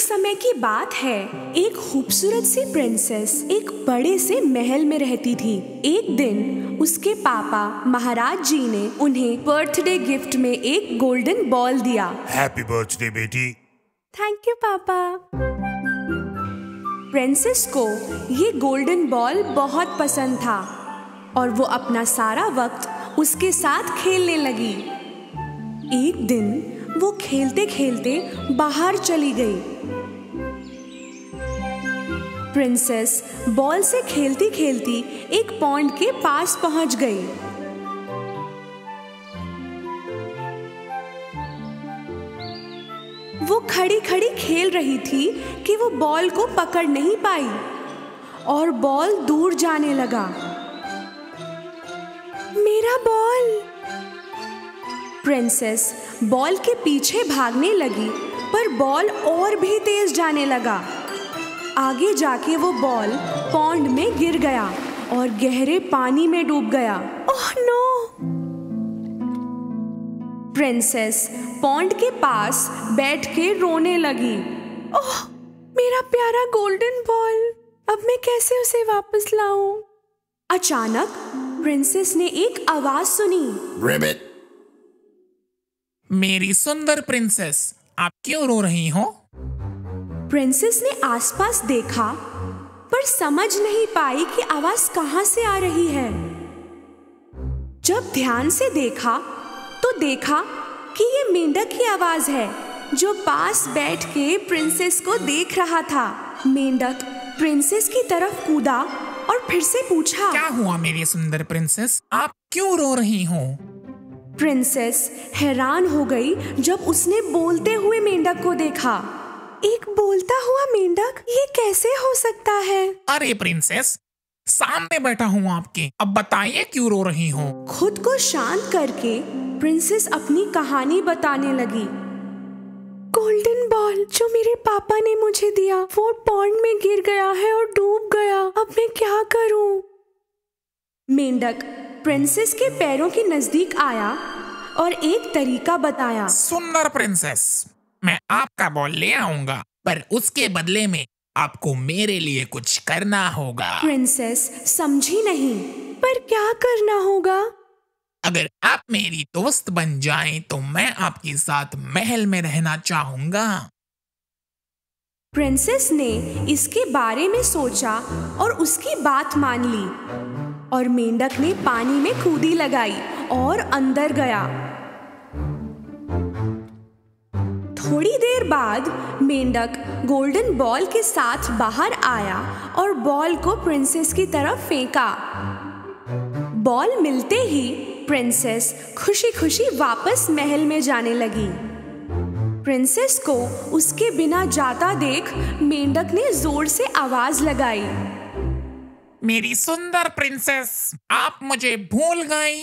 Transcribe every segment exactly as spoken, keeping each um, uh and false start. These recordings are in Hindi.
समय की बात है, एक खूबसूरत सी प्रिंसेस एक बड़े से महल में रहती थी। एक दिन उसके पापा महाराज जी ने उन्हें बर्थडे गिफ्ट में एक गोल्डन बॉल दिया। हैप्पी बर्थडे बेटी। थैंक यू पापा। प्रिंसेस को ये गोल्डन बॉल बहुत पसंद था और वो अपना सारा वक्त उसके साथ खेलने लगी। एक दिन वो खेलते खेलते बाहर चली गई। प्रिंसेस बॉल से खेलती खेलती एक पॉन्ड के पास पहुंच गई। वो खड़ी खड़ी खेल रही थी कि वो बॉल को पकड़ नहीं पाई और बॉल दूर जाने लगा। मेरा बॉल! प्रिंसेस बॉल के पीछे भागने लगी, पर बॉल और भी तेज जाने लगा। आगे जाके वो बॉल पॉन्ड में गिर गया और गहरे पानी में डूब गया। Oh no! प्रिंसेस पॉन्ड के पास बैठ के रोने लगी। ओह, मेरा प्यारा गोल्डन बॉल, अब मैं कैसे उसे वापस लाऊं? अचानक प्रिंसेस ने एक आवाज सुनी। रिबिट। मेरी सुंदर प्रिंसेस, आप क्यों रो रही हो? प्रिंसेस ने आसपास देखा, पर समझ नहीं पाई कि आवाज कहां से आ रही है। जब ध्यान से देखा तो देखा कि ये मेंढक की आवाज है, जो पास बैठ के प्रिंसेस को देख रहा था। मेंढक प्रिंसेस की तरफ कूदा और फिर से पूछा, क्या हुआ मेरी सुंदर प्रिंसेस, आप क्यों रो रही हो? प्रिंसेस हैरान हो गई जब उसने बोलते हुए मेंढक को देखा। एक बोलता हुआ मेंढक, ये कैसे हो सकता है? अरे प्रिंसेस, सामने बैठा हूँ आपके, अब बताइए क्यों रो रही हो? खुद को शांत करके प्रिंसेस अपनी कहानी बताने लगी। गोल्डन बॉल जो मेरे पापा ने मुझे दिया, वो पॉन्ड में गिर गया है और डूब गया। अब मैं क्या करूं? मेंढक प्रिंसेस के पैरों के नजदीक आया और एक तरीका बताया। सुंदर प्रिंसेस, मैं आपका बॉल ले आऊंगा, पर उसके बदले में आपको मेरे लिए कुछ करना होगा। प्रिंसेस समझी नहीं, पर क्या करना होगा? अगर आप मेरी दोस्त बन जाएं, तो मैं आपके साथ महल में रहना चाहूंगा। प्रिंसेस ने इसके बारे में सोचा और उसकी बात मान ली, और मेंढक ने पानी में कूदी लगाई और अंदर गया। थोड़ी देर बाद मेंढक गोल्डन बॉल के साथ बाहर आया और बॉल को प्रिंसेस की तरफ फेंका। बॉल मिलते ही प्रिंसेस खुशी खुशी वापस महल में जाने लगी। प्रिंसेस को उसके बिना जाता देख मेंढक ने जोर से आवाज लगाई। मेरी सुंदर प्रिंसेस, आप मुझे भूल गई?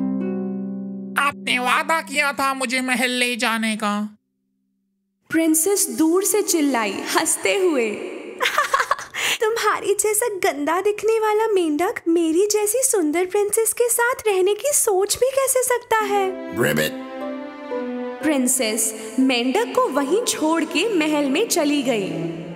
आपने वादा किया था मुझे महल ले जाने का। प्रिंसेस दूर से चिल्लाई हंसते हुए। तुम्हारी जैसा गंदा दिखने वाला मेंढक मेरी जैसी सुंदर प्रिंसेस के साथ रहने की सोच भी कैसे सकता है? रिबिट। प्रिंसेस मेंढक को वहीं छोड़ के महल में चली गई।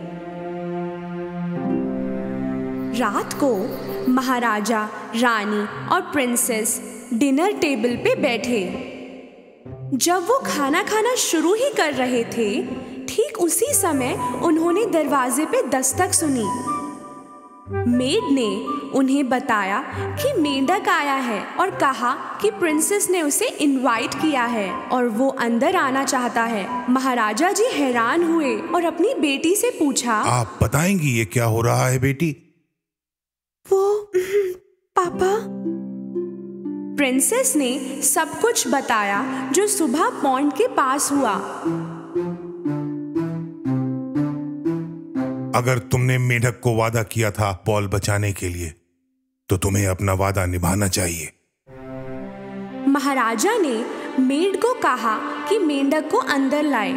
रात को महाराजा, रानी और प्रिंसेस डिनर टेबल पे बैठे। जब वो खाना खाना शुरू ही कर रहे थे, ठीक उसी समय उन्होंने दरवाजे पे दस्तक सुनी। मेड ने उन्हें बताया कि मेंढक आया है और कहा कि प्रिंसेस ने उसे इनवाइट किया है और वो अंदर आना चाहता है। महाराजा जी हैरान हुए और अपनी बेटी से पूछा, आप बताएंगी ये क्या हो रहा है बेटी? वो पापा। प्रिंसेस ने सब कुछ बताया जो सुबह पॉन्ड के पास हुआ। अगर तुमने मेंढक को वादा किया था बॉल बचाने के लिए, तो तुम्हें अपना वादा निभाना चाहिए। महाराजा ने मेड को कहा कि मेंढक को अंदर लाए।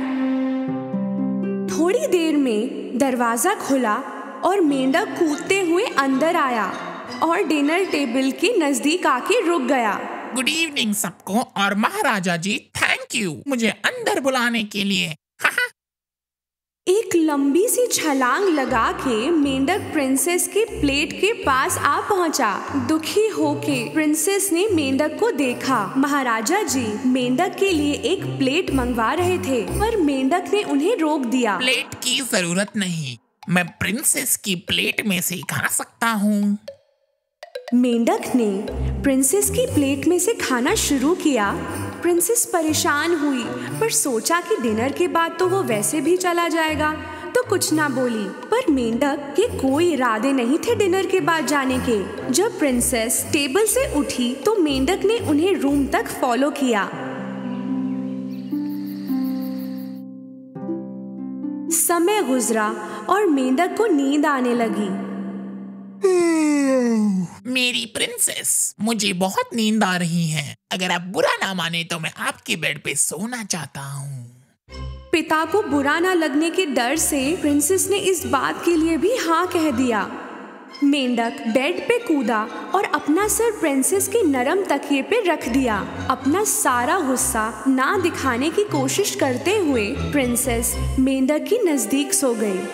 थोड़ी देर में दरवाजा खुला और मेंढक कूदते हुए अंदर आया और डिनर टेबल के नजदीक आके रुक गया। गुड इवनिंग सबको, और महाराजा जी थैंक यू मुझे अंदर बुलाने के लिए। एक लंबी सी छलांग लगा के मेंढक प्रिंसेस के प्लेट के पास आ पहुंचा। दुखी होके प्रिंसेस ने मेंढक को देखा। महाराजा जी मेंढक के लिए एक प्लेट मंगवा रहे थे, पर मेंढक ने उन्हें रोक दिया। प्लेट की जरूरत नहीं, मैं प्रिंसेस की प्लेट में से खा सकता हूँ। मेंढक ने प्रिंसेस की प्लेट में से खाना शुरू किया। प्रिंसेस परेशान हुई, पर सोचा कि डिनर के बाद तो वो वैसे भी चला जाएगा, तो कुछ ना बोली। पर मेंढक के कोई इरादे नहीं थे डिनर के बाद जाने के। जब प्रिंसेस टेबल से उठी तो मेंढक ने उन्हें रूम तक फॉलो किया। समय गुजरा और मेंढक को नींद आने लगी। मेरी प्रिंसेस, मुझे बहुत नींद आ रही है। अगर आप बुरा ना माने तो मैं आपके बेड पे सोना चाहता हूँ। पिता को बुरा ना लगने के डर से प्रिंसेस ने इस बात के लिए भी हाँ कह दिया। मेंढक बेड पे कूदा और अपना सर प्रिंसेस के नरम तकिए पे रख दिया। अपना सारा गुस्सा ना दिखाने की कोशिश करते हुए प्रिंसेस मेंढक के नजदीक सो गई।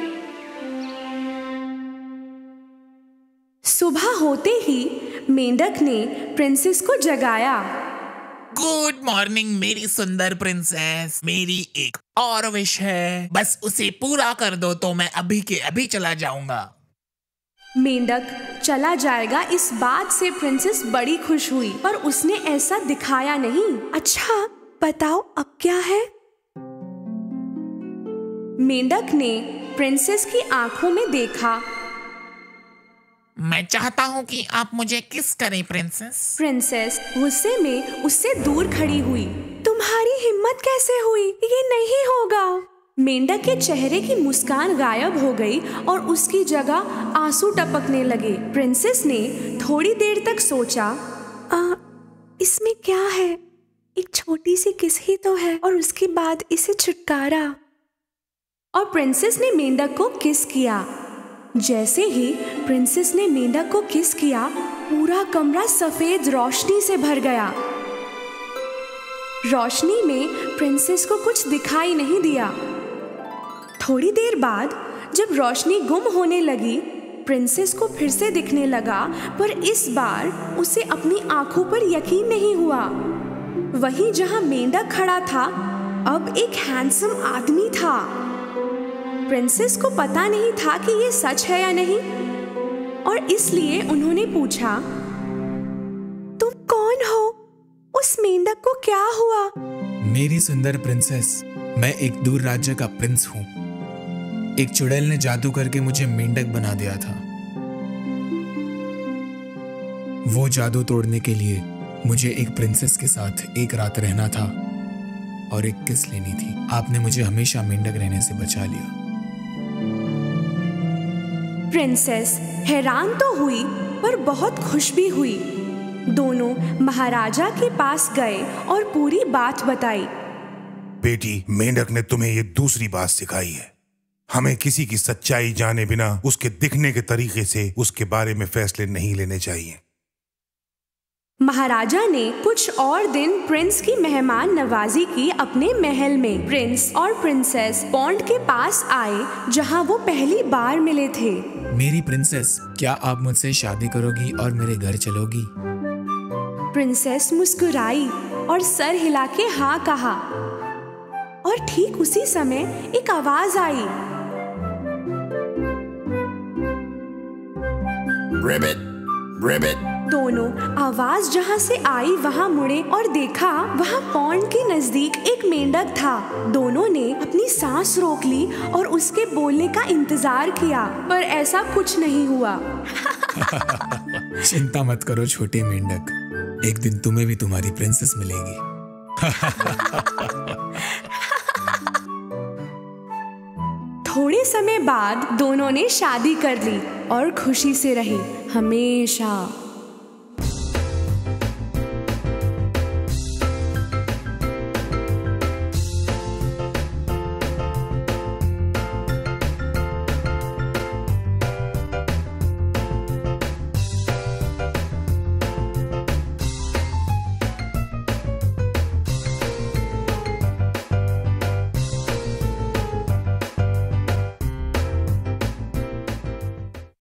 सुबह होते ही मेंढक ने प्रिंसेस को जगाया। गुड मॉर्निंग मेरी सुंदर प्रिंसेस। मेरी एक और विश है, बस उसे पूरा कर दो तो मैं अभी के अभी चला जाऊंगा। मेंढक चला जाएगा इस बात से प्रिंसेस बड़ी खुश हुई, पर उसने ऐसा दिखाया नहीं। अच्छा बताओ अब क्या है? मेंढक ने प्रिंसेस की आंखों में देखा। मैं चाहता हूँ कि आप मुझे किस करें प्रिंसेस। प्रिंसेस गुस्से में उससे दूर खड़ी हुई। तुम्हारी हिम्मत कैसे हुई? ये नहीं होगा। मेंढक के चेहरे की मुस्कान गायब हो गई और उसकी जगह आंसू टपकने लगे। प्रिंसेस ने थोड़ी देर तक सोचा, आ, इसमें क्या है? एक छोटी सी किस ही तो है और उसके बाद इसे छुटकारा। और प्रिंसेस ने मेंढक को किस किया। जैसे ही प्रिंसेस ने मेंढक को किस किया, पूरा कमरा सफेद रोशनी से भर गया। रोशनी में प्रिंसेस को कुछ दिखाई नहीं दिया। थोड़ी देर बाद जब रोशनी गुम होने लगी, प्रिंसेस को फिर से दिखने लगा, पर इस बार उसे अपनी आंखों पर यकीन नहीं हुआ। वहीं जहां मेंढक खड़ा था, अब एक हैंडसम आदमी था। प्रिंसेस को पता नहीं था कि ये सच है या नहीं, और इसलिए उन्होंने पूछा, तुम कौन हो? उस मेंढक को क्या हुआ? मेरी सुंदर प्रिंसेस, मैं एक दूर राज्य का प्रिंस हूँ। एक चुड़ैल ने जादू करके मुझे मेंढक बना दिया था। वो जादू तोड़ने के लिए मुझे एक प्रिंसेस के साथ एक रात रहना था और एक किस लेनी थी। आपने मुझे हमेशा मेंढक रहने से बचा लिया। प्रिंसेस हैरान तो हुई, पर बहुत खुश भी हुई। दोनों महाराजा के पास गए और पूरी बात बताई। बेटी, मेंढक ने तुम्हें ये दूसरी बात सिखाई है। हमें किसी की सच्चाई जाने बिना उसके दिखने के तरीके से उसके बारे में फैसले नहीं लेने चाहिए। महाराजा ने कुछ और दिन प्रिंस की मेहमान नवाजी की अपने महल में। प्रिंस और प्रिंसेस पॉन्ड के पास आए, जहां वो पहली बार मिले थे। मेरी प्रिंसेस, क्या आप मुझसे शादी करोगी और मेरे घर चलोगी? प्रिंसेस मुस्कुराई और सर हिला के हाँ कहा, और ठीक उसी समय एक आवाज आई। रिबिट, रिबिट। दोनों आवाज जहां से आई वहां मुड़े और देखा वहां पॉन्ड के नजदीक एक मेंढक था। दोनों ने अपनी सांस रोक ली और उसके बोलने का इंतजार किया, पर ऐसा कुछ नहीं हुआ। चिंता मत करो छोटे मेंढक, एक दिन तुम्हें भी तुम्हारी प्रिंसेस मिलेगी। थोड़े समय बाद दोनों ने शादी कर ली और खुशी से रहे हमेशा।